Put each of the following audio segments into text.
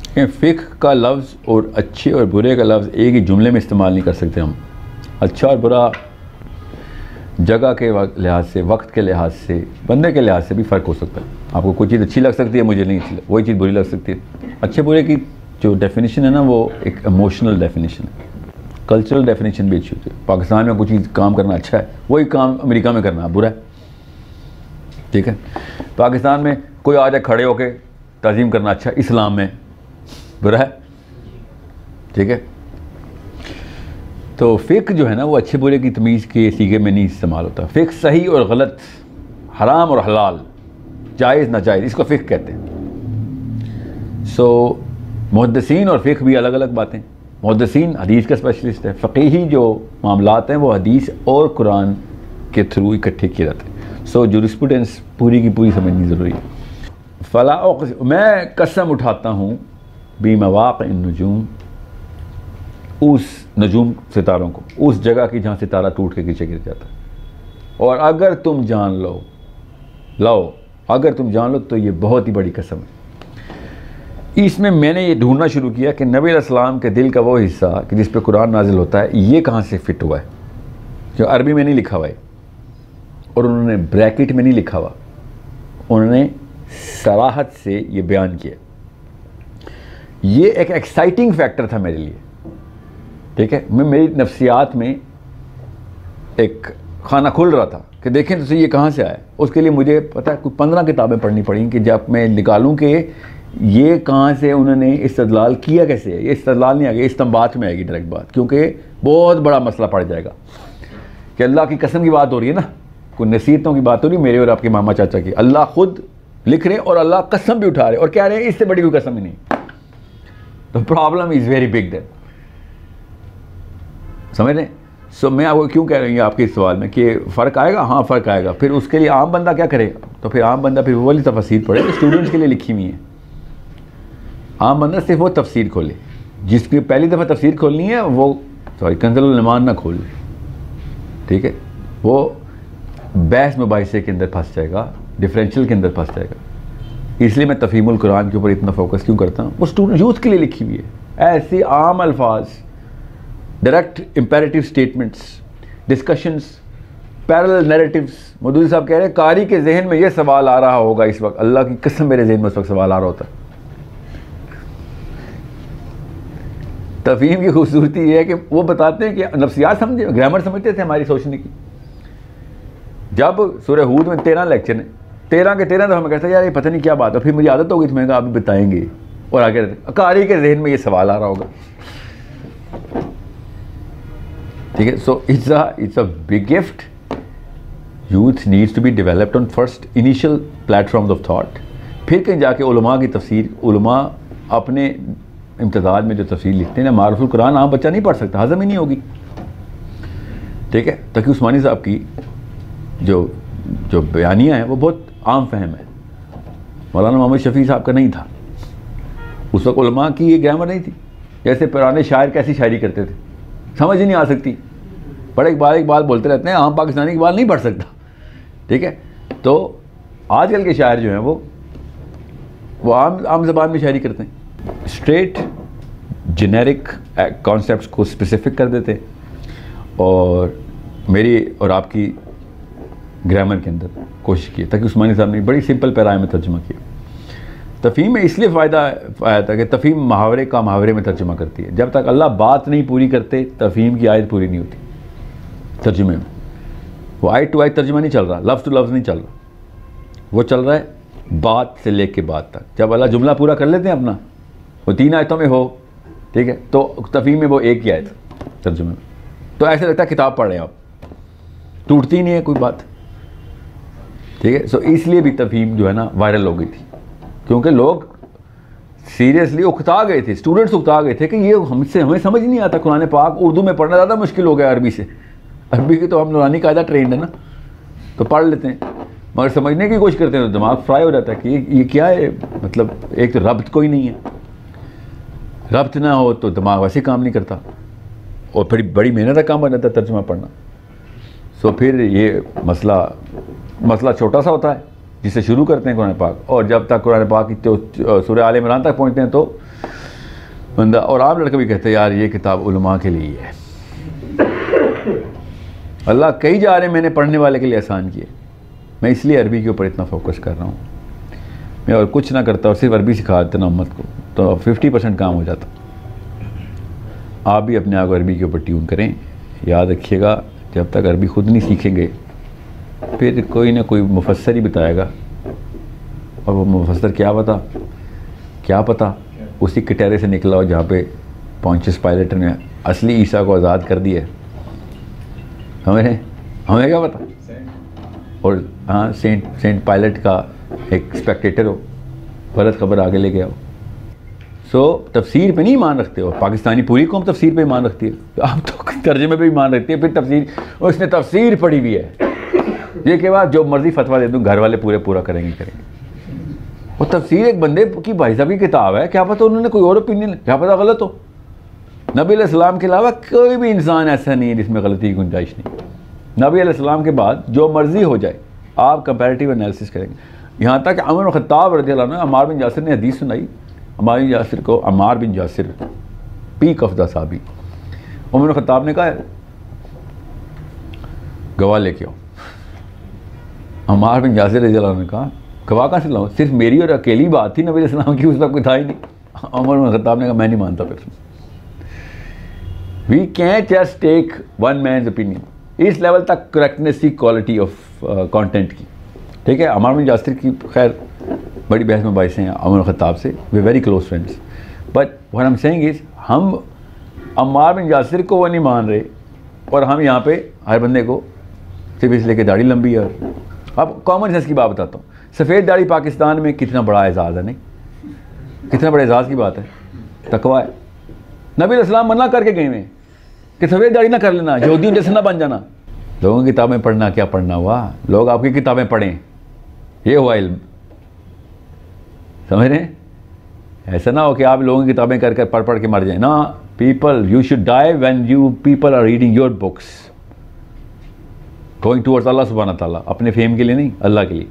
फ़िक़्ह का लफ्ज़ और अच्छे और बुरे का लफ्ज़ एक ही जुमले में इस्तेमाल नहीं कर सकते हम। अच्छा और बुरा जगह के लिहाज से, वक्त के लिहाज से, बंदे के लिहाज से भी फ़र्क हो सकता है। आपको कोई चीज़ अच्छी लग सकती है, मुझे नहीं अच्छी, वही चीज़ बुरी लग सकती है। अच्छे बुरे की जो डेफिनेशन है ना, वो एक इमोशनल डेफिनेशन है। कल्चरल डेफिनेशन भी अच्छी होती है। पाकिस्तान में कोई चीज़ काम करना अच्छा है, वही काम अमेरिका में करना बुरा है। ठीक है, पाकिस्तान में कोई आ जाए खड़े होके ताज़ीम करना अच्छा, इस्लाम में बुरा है। ठीक है, तो फ़िक़्ह जो है ना, वो अच्छे बुरे की तमीज़ के सीगे में नहीं इस्तेमाल होता। फ़िक़्ह सही और गलत, हराम और हलाल, जायज़ नाजायज़, इसको फ़िक़्ह कहते हैं। सो मुहद्दिसीन और फ़िक़्ह भी अलग अलग बातें। मुहद्दिसीन हदीस का स्पेशलिस्ट है, फ़क़ीही जो मामलात हैं वो हदीस और कुरान के थ्रू इकट्ठे किए जाते हैं। सो जूरिस्प्रूडेंस पूरी की पूरी समझनी ज़रूरी है। मैं कसम उठाता हूँ बिमवाक़िन नुजूम, उस नजूम सितारों को, उस जगह की जहाँ सितारा टूट के नीचे गिर जाता है। और अगर तुम जान लो अगर तुम जान लो तो ये बहुत ही बड़ी कसम है। इसमें मैंने ये ढूंढना शुरू किया कि नबी अलैहिस्सलाम के दिल का वो हिस्सा कि जिस पे कुरान नाजिल होता है, ये कहाँ से फिट हुआ है, जो अरबी में नहीं लिखा हुआ है और उन्होंने ब्रैकेट में नहीं लिखा हुआ, उन्होंने सराहत से ये बयान किया। ये एक एक्साइटिंग फैक्टर था मेरे लिए। ठीक है, मेरी नफ्सियात में एक खाना खुल रहा था कि देखें तो ये कहाँ से आया। उसके लिए मुझे पता है कुछ 15 किताबें पढ़नी पड़ी कि जब मैं निकालूं कि ये कहाँ से उन्होंने इस्तदलाल किया, कैसे है। ये इस्तदलाल नहीं आएगा, इस्तिंबात में आएगी डायरेक्ट बात, क्योंकि बहुत बड़ा मसला पड़ जाएगा कि अल्लाह की कसम की बात हो रही है ना, कोई नसीहतों की बात हो रही मेरे और आपके मामा चाचा की। अल्लाह खुद लिख रहे और अल्लाह कसम भी उठा रहे और कह रहे हैं इससे बड़ी कोई कसम ही नहीं। The problem is very big then, समझ रहे। सो मैं आपको क्यों कह रही हूँ आपके इस सवाल में कि फ़र्क आएगा, हाँ फ़र्क आएगा। फिर उसके लिए आम बंदा क्या करेगा, तो फिर आम बंदा फिर वो वाली तफसीर पढ़े जो स्टूडेंट्स के लिए लिखी हुई है। आम बंदा सिर्फ वो तफसीर खोले, जिसकी पहली दफ़ा तफसीर खोलनी है वो कंज़ुल ईमान ना खोले। ठीक है, वो बहस मुबाहिसे के अंदर फंस जाएगा, डिफरेंशियल के अंदर फंस जाएगा। इसलिए मैं तफ़हीमुल कुरान के ऊपर इतना फोकस क्यों करता हूँ, वो स्टूडेंट यूथ के लिए लिखी हुई है। ऐसे आम अल्फाज, direct imperative statements, discussions, parallel narratives. Maududi साहब कह रहे हैं कारी के जहन में ये सवाल आ रहा होगा इस वक्त, अल्लाह की कसम मेरे जहन में उस वक्त सवाल आ रहा होता है। तफ़हीम की खूबसूरती ये है कि वो बताते हैं कि नफ्सियात समझे, ग्रामर समझते थे हमारी सोचने की। जब सूरह हूद में 13 लेक्चर ने, 13 के 13 दफ़ा मैं कहता यार ये पता नहीं क्या बात है। फिर मुझे आदत हो गई, तो मैंने कहा आप भी बताएंगे, और आगे कारी के जहन में ये सवाल आ रहा होगा। ठीक है, so it's a big gift. Youth needs to be developed on first initial platforms of thought. फिर कहीं जाके उलमा की तफसीर, उलमा अपने इम्तिदाद में जो तफसीर लिखते हैं ना, मारूफुल कुरान आम बच्चा नहीं पढ़ सकता, हज़म ही नहीं होगी। ठीक है, तकी उस्मानी साहब की जो बयानियाँ हैं वो बहुत आम फहम है। मौलाना मोहम्मद शफ़ी साहब का नहीं था, उस वक्त उलमा की ये ग्रामर नहीं थी। जैसे पुराने शायर कैसी शायरी करते थे, समझ ही नहीं आ सकती, बड़े इकबाल बोलते रहते हैं, आम पाकिस्तानी इकबाल नहीं पढ़ सकता। ठीक है, तो आजकल के शायर जो हैं वो आम ज़बान में शायरी करते हैं, स्ट्रेट जेनेरिक कॉन्सेप्ट्स को स्पेसिफिक कर देते हैं, और मेरी और आपकी ग्रामर के अंदर कोशिश की ताकि उस्मानी साहब ने बड़ी सिंपल पैराए में तर्जुमा किया। तफ़हीम में इसलिए फ़ायदा आया था कि तफ़हीम मुहावरे का मुहावरे में तर्जुमा करती है। जब तक अल्लाह बात नहीं पूरी करते, तफ़हीम की आयत पूरी नहीं होती। तर्जुमे में वो आयत टू आयत तर्जुमा नहीं चल रहा, लफ्ज़ टू लफ्ज़ नहीं चल रहा, वो चल रहा है बात से लेके बात तक। जब अल्लाह जुमला पूरा कर लेते हैं अपना, वो 3 आयतों में हो, ठीक है, तो तफ़हीम में वो एक ही आयत तर्जुमे में, तो ऐसे लगता है किताब पढ़ रहे हैं आप, टूटती नहीं है कोई बात। ठीक है, सो इसलिए भी तफ़हीम जो है ना वायरल हो गई थी, क्योंकि लोग सीरियसली उकता गए थे, स्टूडेंट्स उकता गए थे कि ये हमें समझ नहीं आता कुरान पाक, उर्दू में पढ़ना ज़्यादा मुश्किल हो गया अरबी से। अरबी की तो हम नूरानी कायदा ट्रेंड है ना, तो पढ़ लेते हैं, मगर समझने की कोशिश करते हैं तो दिमाग फ्राई हो जाता है कि ये क्या है। मतलब एक तो रब्त कोई नहीं है, रब्त ना हो तो दिमाग वैसे काम नहीं करता, और फिर बड़ी मेहनत का काम बन जाता है तर्जुमा पढ़ना। सो फिर ये मसला छोटा सा होता है जिससे शुरू करते हैं कुरान पाक, और जब तक कुरान पाक की तो सूरह आल इमरान तक पहुँचते हैं तो बंदा और आम लड़का भी कहते हैं यार ये किताब उलमा के लिए है। अल्लाह कई जा रहे मैंने पढ़ने वाले के लिए आसान किए। मैं इसलिए अरबी के ऊपर इतना फोकस कर रहा हूँ। मैं और कुछ ना करता और सिर्फ अरबी सिखा देता ना उम्मत को तो 50% काम हो जाता। आप भी अपने आप को अरबी के ऊपर ट्यून करें। याद रखिएगा जब तक अरबी खुद नहीं सीखेंगे फिर कोई ना कोई मुफस्सर ही बताएगा, और वो मुफस्सर क्या पता उसी कटहरे से निकला हो जहाँ पे पॉन्टियस पायलट ने असली ईसा को आज़ाद कर दिया। हमें क्या पता। और हाँ सेंट पायलट का एक स्पेक्टेटर हो, गलत खबर आगे ले गया हो। सो तफसीर पे नहीं ईमान रखते हो। पाकिस्तानी पूरी कौम तफसीर पे ईमान रखती है। आप तो तर्जुमे पे ईमान रखती है, फिर तफसीर उसने तफसीर पढ़ी हुई है। ये के बाद जो मर्जी फतवा दे दूँ घर वाले पूरा करेंगे। वो तफसीर एक बंदे की भाई साहब की किताब है, क्या पता उन्होंने कोई और ओपिनियन, क्या पता गलत हो। नबी अलैहिस्सलाम के अलावा कोई भी इंसान ऐसा नहीं है जिसमें गलती की गुंजाइश नहीं। नबी अलैहिस्सलाम के बाद जो मर्जी हो जाए आप कंपैरेटिव एनालिसिस करेंगे। यहाँ तक उमर बिन खत्ताब रज़ियल्लाहु अन्हु, अम्मार बिन यासिर ने हदीस सुनाई। Ammar bin Yasir peak of the साहबी, उमर बिन खत्ताब ने कहा गवाह लेके आओ। अम्मार बिन यासिर रज़ियल्लाहु अन्हु ने कहा गवाह कहाँ से लाऊं, सिर्फ मेरी और अकेली बात थी नबी अलैहिस्सलाम की, उसका कोई था ही नहीं। उमर बिन खत्ताब ने कहा मैं नहीं मानता। फिर we can just take one man's opinion. इस लेवल तक करेक्टनेस की क्वालिटी ऑफ कंटेंट की, ठीक है। अम्मार बिन यासिर की खैर बड़ी बहस में बाइस हैं उमर बिन खत्ताब से, वे very close friends. But what I am saying is हम अम्मार बिन यासिर को वो नहीं मान रहे और हम यहाँ पे हर बंदे को सिर्फ इसलिए कि दाढ़ी लंबी है। अब कॉमन सेंस की बात बताता हूँ, सफ़ेद दाढ़ी पाकिस्तान में कितना बड़ा एजाज़ है, नहीं कितना बड़ा एजाज़ की बात है, तकवा है। नबी अलैहिस्सलाम मना करके गए हैं कि सफ़ेद दाढ़ी ना कर लेना, यहूदियों जैसे ना बन जाना। लोगों की किताबें पढ़ना क्या पढ़ना हुआ, लोग आपकी किताबें पढ़ें, ये हुआ इल्म। समझ रहे हैं? ऐसा ना हो कि आप लोगों की किताबें कर पढ़ के मर जाए ना। People you should die when you people are reading your books, going towards Allah सुब्हानहू व तआला, अपने फेम के लिए नहीं, अल्लाह के लिए।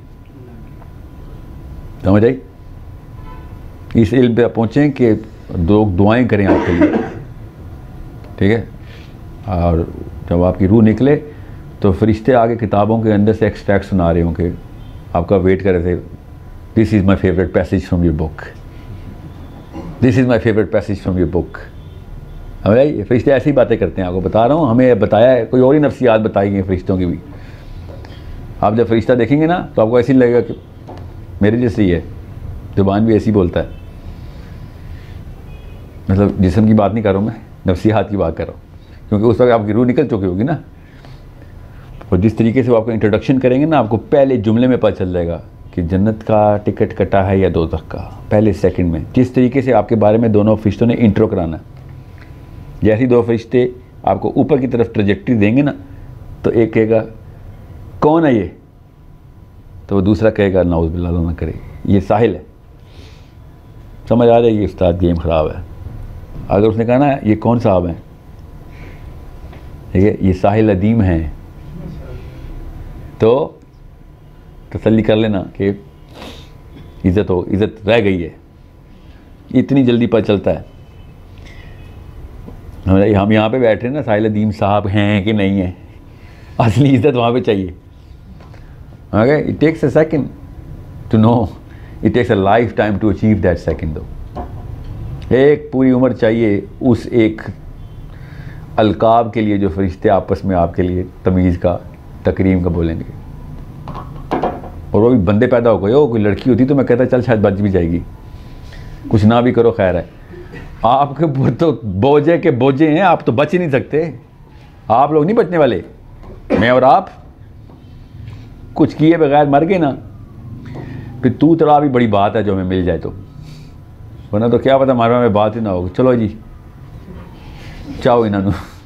समझ आई? इस इल्म पे पहुँचें कि लोग दुआएं करें आपके लिए, ठीक है। और जब आपकी रूह निकले तो फरिश्ते आगे किताबों के अंदर से एक्सट्रैक्ट सुना रहे होंगे, आपका वेट कर रहे थे। This is my favourite passage from your book, this is my favourite passage from your book. हमें ये फरिश्ते ऐसी बातें करते हैं, आपको बता रहा हूँ, हमें बताया है, कोई और ही नफ्सियात बताई गई फरिश्तों की भी। आप जब फरिश्ता देखेंगे ना तो आपको ऐसे ही लगेगा कि मेरे जैसे ही है, ज़ुबान भी ऐसी बोलता है। मतलब जिस्म की बात नहीं कर रहा हूँ मैं, नफ्सियात की बात कर रहा हूँ, क्योंकि उस वक्त आपकी रूह निकल चुकी होगी ना। और जिस तरीके से वो आपको इंट्रोडक्शन करेंगे ना, आपको पहले जुमले में पता चल जाएगा कि जन्नत का टिकट कटा है या दोज़ख का, पहले सेकंड में। जिस तरीके से आपके बारे में दोनों फरिश्तों ने इंट्रो कराना, जैसे ही दो फरिश्ते आपको ऊपर की तरफ ट्रजेक्टरी देंगे ना, तो एक कहेगा कौन है ये, तो वो दूसरा कहेगा नाउज़ बिल्लाह ना करे ये साहिल है। समझ आ जाएगी उस्ताद गेम ख़राब है। अगर उसने कहा ना ये कौन साहब हैं, ठीक है, ये साहिल अदीम हैं, तो तसल्ली कर लेना कि इज़्ज़त रह गई है। इतनी जल्दी पता चलता है। हम यहाँ पे बैठ रहे हैं ना, साहिल अदीम साहब हैं कि नहीं है, असली इज़्ज़त वहाँ पे चाहिए। Okay, it takes a second to know, it takes a lifetime to achieve that second. दो एक पूरी उम्र चाहिए उस एक अलकाब के लिए जो फरिश्ते आपस में आपके लिए तमीज़ का, तकरीम का बोलेंगे। और वो भी बंदे पैदा हो गए हो, कोई लड़की होती तो मैं कहता चल शायद बच भी जाएगी, कुछ ना भी करो खैर है। आपके तो बोझे के बोझे हैं, आप तो बच ही नहीं सकते। आप लोग नहीं बचने वाले, मैं और आप कुछ किए बगैर मर गए ना, फिर तू तड़ा भी बड़ी बात है जो हमें मिल जाए तो, वरना तो क्या पता हमारे में बात ही ना होगी। चलो जी चाहो इन्होंने